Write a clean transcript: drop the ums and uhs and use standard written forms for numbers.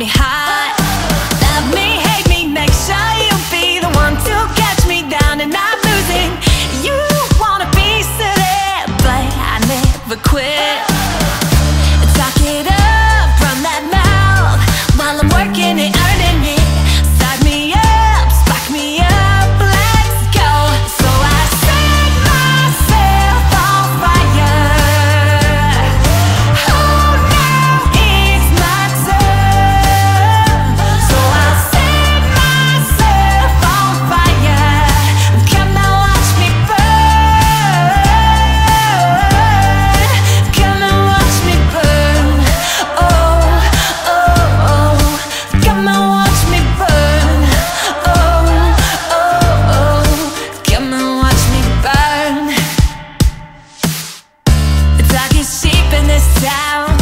me hot. Love me, hate me, make sure you be the one to catch me down and not losing. You want a piece of it, but I never quit. Talk it up from that mouth while I'm working it, earning it. Start me up, spark me up, let's go. So I set myself on fire. Oh, now it's my turn. So I set myself on fire. Come and watch me burn. Come and watch me burn. Oh, oh, oh. Come and watch me burn. Oh, oh, oh. Come and watch me burn. The darkest sheep in this town.